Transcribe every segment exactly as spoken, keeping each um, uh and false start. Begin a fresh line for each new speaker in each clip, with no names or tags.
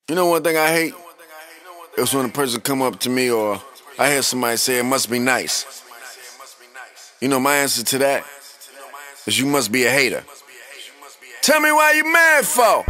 You know one thing I hate? It's when a person come up to me or I hear somebody say it must be nice. You know my answer to that is you must be a hater. Tell me why you mad for?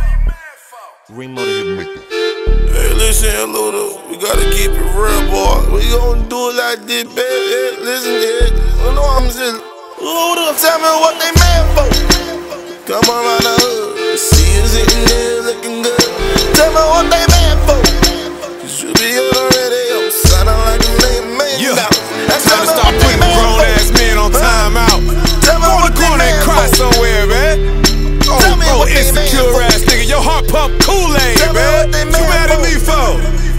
Remo the Hitmaker.
Hey, listen here, Luda. We gotta keep it real, boy. We gon' do it like this, baby. Hey, listen here. You know I'm saying? Luda, tell me what they mad for. Come around the hood. See you sitting there looking good. Tell me what they mad for. Cause you be on the radio, sounding like a nigga man.
Yeah, time to start putting grown ass men on timeout. Go in the corner and cry somewhere, man. Oh, oh, insecure ass nigga, your heart pump Kool-Aid, man. You mad at me for?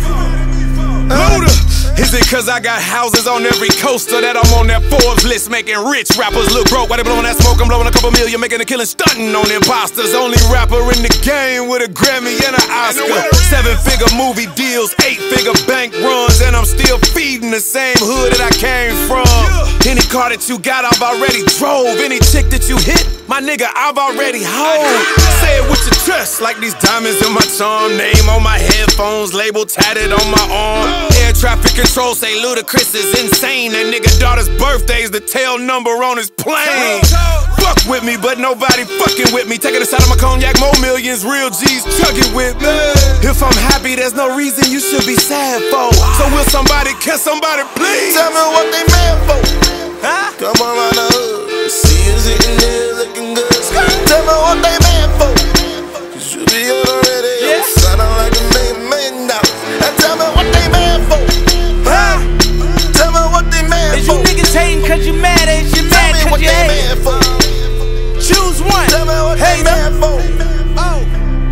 Luda. Is it cause I got houses on every coaster that I'm on that Forbes list, making rich rappers look broke? While they blowing that smoke, I'm blowing a couple million, making a killing, stunting on imposters. Only rapper in the game with a Grammy and an Oscar. Seven-figure movie deals, eight-figure bank runs, and I'm still feeding the same hood that I came from. Any car that you got, I've already drove. Any chick that you hit, my nigga, I've already hoed. Say it with your chest, like these diamonds in my charm. Name on my headphones, label tatted on my arm. Air traffic control say Ludacris is insane. That nigga daughter's birthday's the tail number on his plane. Fuck with me, but nobody fucking with me. Taking a shot of my cognac, more millions, real G's chugging with me. If I'm happy, there's no reason you should be sad for. So will somebody, can somebody please
tell me what they mad for? Huh? Come around the hood, see you sitting there looking good. Tell me what they mad for. Cause you be on the radio, yeah, sounding like a nigga man now. And tell me what they mad for. Huh? Tell me what they mad
is
for.
You niggas hating cause you mad, ain't you mad
tell me what
you
they
hate.
Mad for.
Choose one.
Tell me what
hey,
they mad for.
Oh.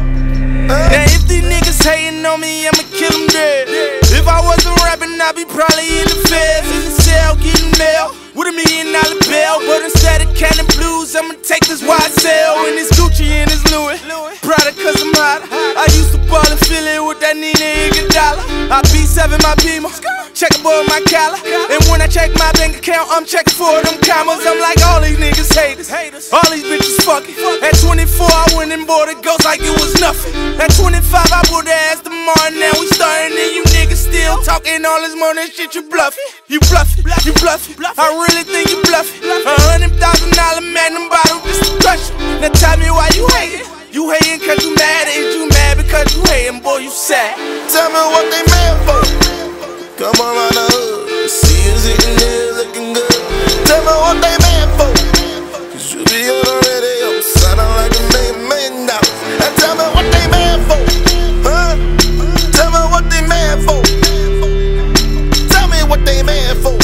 Uh. Now if these niggas hating on me, I'ma kill them dead. If I wasn't rapping, I'd be probably in the feds, in the cell, getting mail with a million dollar bill. But instead of counting blues, I'ma take this Y S L and this Gucci and this Louis. Prada cause I'm hot. I used to ball and feel it with that Nina Iguodala. I B seven my Beamer, check above my collar. And when I check my bank account, I'm checking for them commas. I'm like all these niggas haters, all these bitches fucking. At twenty-four, I went and bought a ghost like it was nothing. At twenty-five, I bought the ass tomorrow. Now we starting and you niggas still talking all this money shit. You bluffing, you bluffing, you bluffing. I really think you bluffing. A hundred thousand dollar magnum bottle just to crush you. Now tell me why you hating. You hating cause you mad, is you mad because you hating, boy, you sad.
Tell me what they mad for. Come around the hood, see you sitting there looking good. Tell me what they mad for. Cause you be on the radio, sounding like a nigga man now. And tell me what they mad for. Huh? Tell me what they mad for. Tell me what they mad for.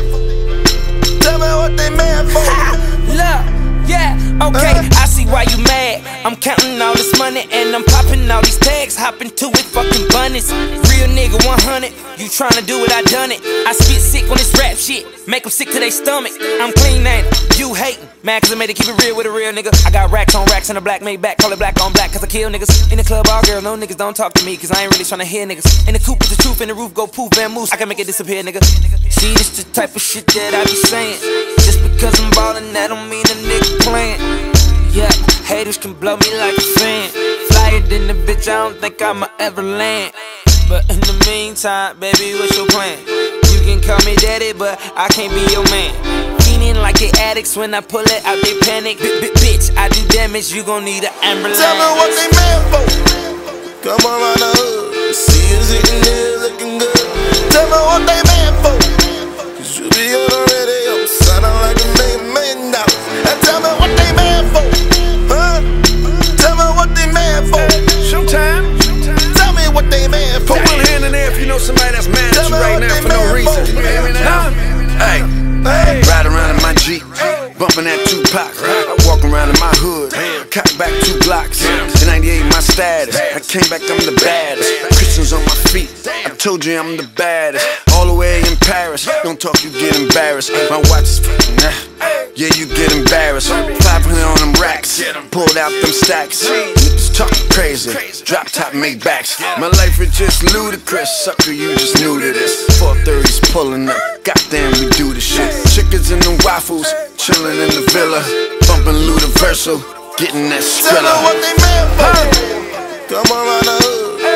Tell me what they mad for.
Look, yeah, okay, I see why you mad. I'm counting all this money and I'm popping all these tags, hopping to it, fucking bunnies. Real nigga one hundred, you tryna do it, I done it. I spit sick on this rap shit, make them sick to their stomach. I'm clean ain't it? You hating, mad cause I made it keep it real with a real nigga. I got racks on racks and a black made back, call it black on black cause I kill niggas. In the club all girl, no niggas don't talk to me cause I ain't really tryna hear niggas. In the coop with the truth and the roof go poof and moose, I can make it disappear nigga. See this the type of shit that I be saying. Just because I'm ballin', that don't mean a nigga playing. Yeah, haters can blow me like a fan. Flyer than the bitch, I don't think I'ma ever land. But in the meantime, baby, what's your plan? You can call me daddy, but I can't be your man. Feeling like they addicts when I pull it out, they panic. B -b Bitch, I do damage, you gon' need an ambulance.
Tell me what they mad for. Come around the hood, see you sitting there looking good. Tell me what they mad for. Cause you be on the radio, sounding like a nigga man now. And tell me what they mad for. Huh? Tell me what they mad for.
Showtime.
Tell me what they mad for.
Put one hand in there if you know somebody that's mad at you right now for no reason. You hear me now? Hey,
Hey.
ride around in my Jeep, bumping that Tupac. I walk around in my hood, cock back two blocks. In ninety-eight, my status. I came back, I'm the baddest. Christians on my feet. I told you I'm the baddest. All the way in Paris. Don't talk, you get embarrassed. My watch is nah. Yeah, you get embarrassed. five hundred on them racks. Pulled out them stacks. Niggas talking crazy. Drop top made backs. My life is just ludicrous. Sucker, you just new to this. four thirties pulling up. Goddamn, we do this shit. Chickens in the waffles. Chilling in the villa. Bumping Ludiversal. Getting that
Tell me
Skrilla.
what they mad for. Come around the hood,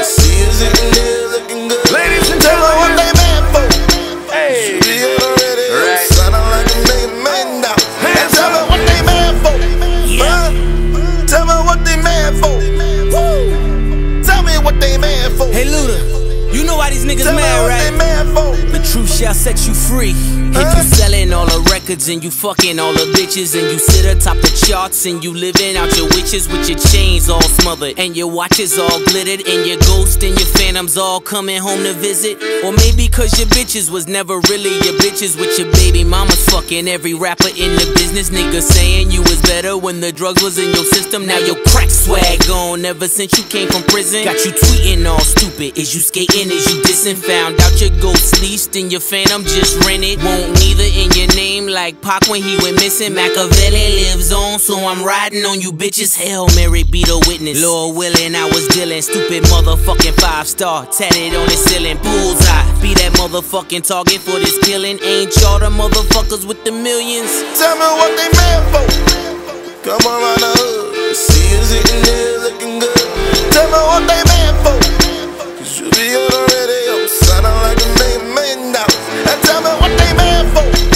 is hitting there looking good.
Ladies and
Tell me what
gentlemen,
they mad for.
hey,
Should be on the radio,
right.
sounding like a million man now. And tell me what they mad for. Huh? Tell me what they mad for. Woo. Tell me what they mad for.
Hey Luda, you know why these niggas
Tell me
mad,
what
right?
they mad for.
The truth shall set you free. If you selling all the records and you fucking all the bitches and you sit atop the charts and you living out your wishes with your chains all smothered and your watches all glittered and your ghost and your phantoms all coming home to visit, or maybe cause your bitches was never really your bitches with your baby mamas fucking every rapper in the business. Niggas saying you was better when the drugs was in your system. Now your crack swag gone ever since you came from prison. Got you tweeting all stupid. Is you skating? Is you dissing? Found out your ghost leased and your phantom just rented. Won't neither in your name like Pac when he went missing. Machiavelli lives on, so I'm riding on you bitches. Hail Mary be the witness. Lord willing, I was dealing. Stupid motherfucking five star tatted on the ceiling. Bullseye, be that motherfucking target for this killing. Ain't y'all the motherfuckers with the millions?
Tell me what they mad for. Come around the hood, see us hitting there looking good. Tell me what they mad for. Cause you be on the radio, sounding like a million million dollars. And tell me what they mad for.